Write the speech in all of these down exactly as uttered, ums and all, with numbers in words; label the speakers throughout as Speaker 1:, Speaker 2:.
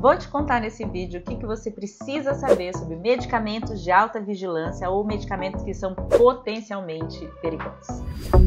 Speaker 1: Vou te contar nesse vídeo o que, que você precisa saber sobre medicamentos de alta vigilância ou medicamentos que são potencialmente perigosos.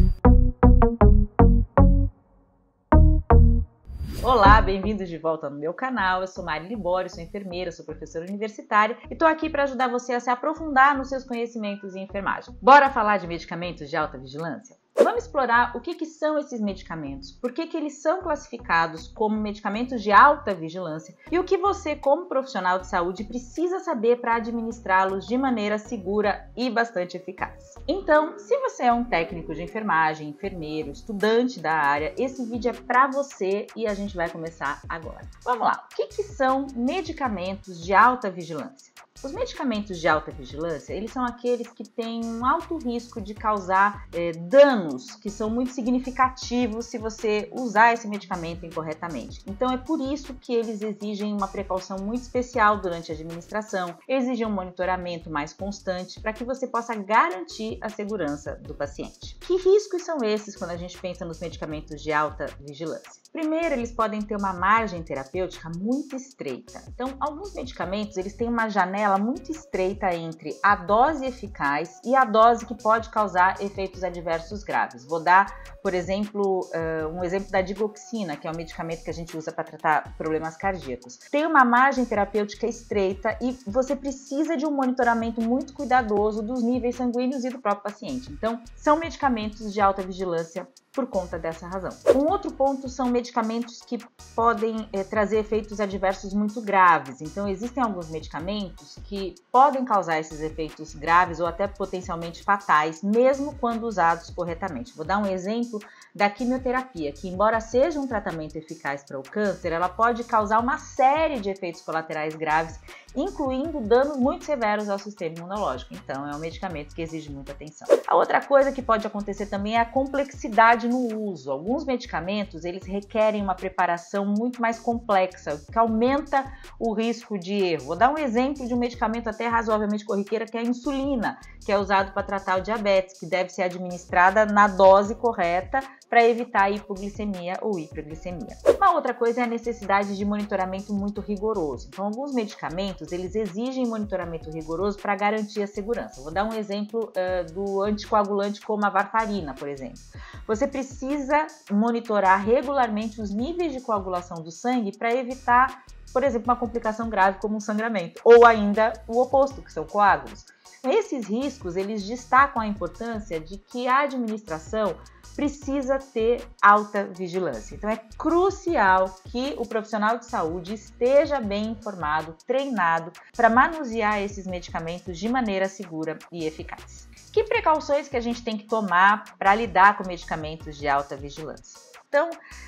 Speaker 1: Olá, bem-vindos de volta no meu canal. Eu sou Mari Libório, sou enfermeira, sou professora universitária e estou aqui para ajudar você a se aprofundar nos seus conhecimentos em enfermagem. Bora falar de medicamentos de alta vigilância? Vamos explorar o que, que são esses medicamentos, por que, que eles são classificados como medicamentos de alta vigilância e o que você, como profissional de saúde, precisa saber para administrá-los de maneira segura e bastante eficaz. Então, se você é um técnico de enfermagem, enfermeiro, estudante da área, esse vídeo é para você e a gente vai começar agora. Vamos lá, o que, que são medicamentos de alta vigilância? Os medicamentos de alta vigilância, eles são aqueles que têm um alto risco de causar é, danos que são muito significativos se você usar esse medicamento incorretamente. Então é por isso que eles exigem uma precaução muito especial durante a administração, exigem um monitoramento mais constante para que você possa garantir a segurança do paciente. Que riscos são esses quando a gente pensa nos medicamentos de alta vigilância? Primeiro, eles podem ter uma margem terapêutica muito estreita. Então, alguns medicamentos, eles têm uma janela muito estreita entre a dose eficaz e a dose que pode causar efeitos adversos graves. Vou dar, por exemplo, uh, um exemplo da digoxina, que é um medicamento que a gente usa para tratar problemas cardíacos. Tem uma margem terapêutica estreita e você precisa de um monitoramento muito cuidadoso dos níveis sanguíneos e do próprio paciente. Então, são medicamentos de alta vigilância por conta dessa razão. Um outro ponto são medicamentos que podem eh, trazer efeitos adversos muito graves. Então, existem alguns medicamentos que podem causar esses efeitos graves ou até potencialmente fatais, mesmo quando usados corretamente. Vou dar um exemplo da quimioterapia, que embora seja um tratamento eficaz para o câncer, ela pode causar uma série de efeitos colaterais graves, incluindo danos muito severos ao sistema imunológico. Então, é um medicamento que exige muita atenção. A outra coisa que pode acontecer também é a complexidade no uso. Alguns medicamentos, eles requerem uma preparação muito mais complexa, o que aumenta o risco de erro. Vou dar um exemplo de um medicamento até razoavelmente corriqueiro, que é a insulina, que é usado para tratar o diabetes, que deve ser administrada na dose correta para evitar a hipoglicemia ou hiperglicemia. Uma outra coisa é a necessidade de monitoramento muito rigoroso. Então, alguns medicamentos, eles exigem monitoramento rigoroso para garantir a segurança. Vou dar um exemplo uh, do anticoagulante como a varfarina, por exemplo. Você precisa monitorar regularmente os níveis de coagulação do sangue para evitar, por exemplo, uma complicação grave como um sangramento, ou ainda o oposto, que são coágulos. Esses riscos, eles destacam a importância de que a administração precisa ter alta vigilância. Então é crucial que o profissional de saúde esteja bem informado, treinado para manusear esses medicamentos de maneira segura e eficaz. Que precauções que a gente tem que tomar para lidar com medicamentos de alta vigilância? Então,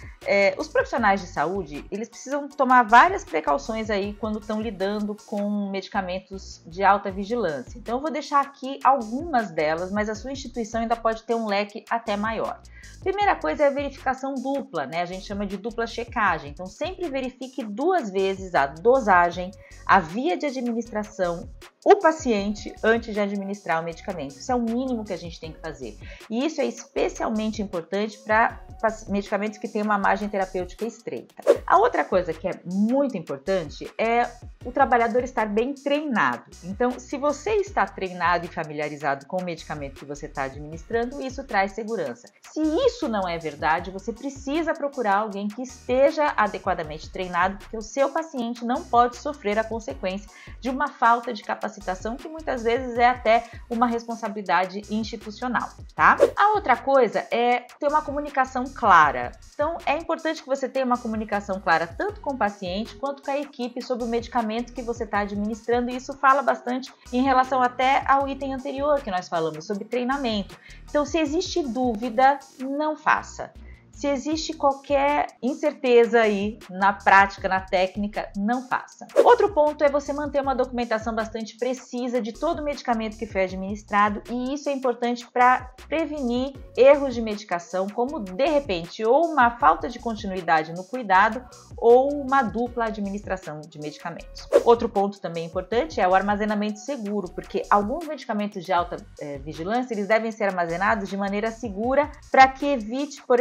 Speaker 1: é, os profissionais de saúde, eles precisam tomar várias precauções aí quando estão lidando com medicamentos de alta vigilância. Então, eu vou deixar aqui algumas delas, mas a sua instituição ainda pode ter um leque até maior. Primeira coisa é a verificação dupla, né? A gente chama de dupla checagem. Então, sempre verifique duas vezes a dosagem, a via de administração, o paciente antes de administrar o medicamento. Isso é o mínimo que a gente tem que fazer. E isso é especialmente importante para medicamentos que têm uma margem terapêutica estreita. A outra coisa que é muito importante é o trabalhador estar bem treinado. Então, se você está treinado e familiarizado com o medicamento que você está administrando, isso traz segurança. Se isso não é verdade, você precisa procurar alguém que esteja adequadamente treinado, porque o seu paciente não pode sofrer a consequência de uma falta de capacitação, que muitas vezes é até uma responsabilidade institucional, tá? A outra coisa é ter uma comunicação clara. Então, é importante que você tenha uma comunicação clara tanto com o paciente quanto com a equipe sobre o medicamento que você está administrando, e isso fala bastante em relação até ao item anterior que nós falamos sobre treinamento. Então, se existe dúvida, não faça. Se existe qualquer incerteza aí na prática, na técnica, não faça. Outro ponto é você manter uma documentação bastante precisa de todo o medicamento que foi administrado, e isso é importante para prevenir erros de medicação, como de repente ou uma falta de continuidade no cuidado ou uma dupla administração de medicamentos. Outro ponto também importante é o armazenamento seguro, porque alguns medicamentos de alta eh, vigilância, eles devem ser armazenados de maneira segura para que evite, por exemplo,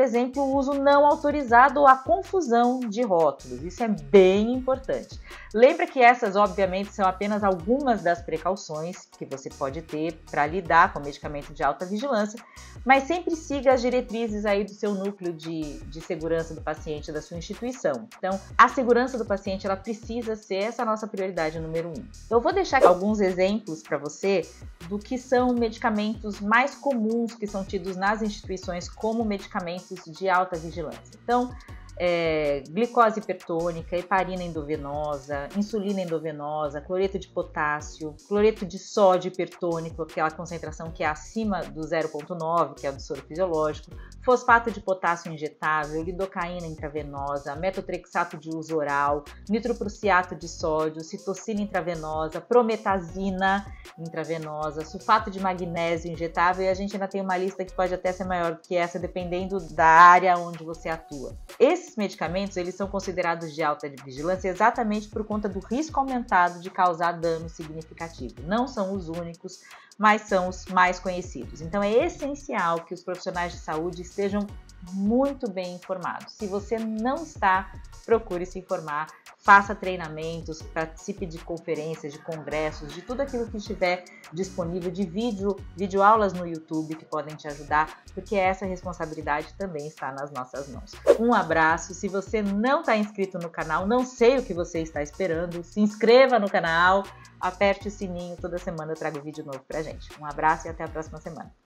Speaker 1: o uso não autorizado ou a confusão de rótulos. Isso é bem importante. Lembra que essas, obviamente, são apenas algumas das precauções que você pode ter para lidar com medicamento de alta vigilância, mas sempre siga as diretrizes aí do seu núcleo de, de segurança do paciente da sua instituição. Então, a segurança do paciente, ela precisa ser essa nossa prioridade número um. Eu vou deixar alguns exemplos para você do que são medicamentos mais comuns que são tidos nas instituições como medicamentos de alta vigilância. Então, É, glicose hipertônica, heparina endovenosa, insulina endovenosa, cloreto de potássio, cloreto de sódio hipertônico, aquela concentração que é acima do zero vírgula nove, que é o do soro fisiológico, fosfato de potássio injetável, lidocaína intravenosa, metotrexato de uso oral, nitroprusiato de sódio, citocina intravenosa, prometazina intravenosa, sulfato de magnésio injetável, e a gente ainda tem uma lista que pode até ser maior do que essa, dependendo da área onde você atua. Esse Esses medicamentos, eles são considerados de alta vigilância exatamente por conta do risco aumentado de causar dano significativo. Não são os únicos, mas são os mais conhecidos. Então é essencial que os profissionais de saúde estejam muito bem informados. Se você não está, procure se informar, faça treinamentos, participe de conferências, de congressos, de tudo aquilo que estiver disponível, de vídeo, videoaulas no YouTube que podem te ajudar, porque essa responsabilidade também está nas nossas mãos. Um abraço, se você não está inscrito no canal, não sei o que você está esperando, se inscreva no canal, aperte o sininho, toda semana eu trago vídeo novo pra gente. Um abraço e até a próxima semana.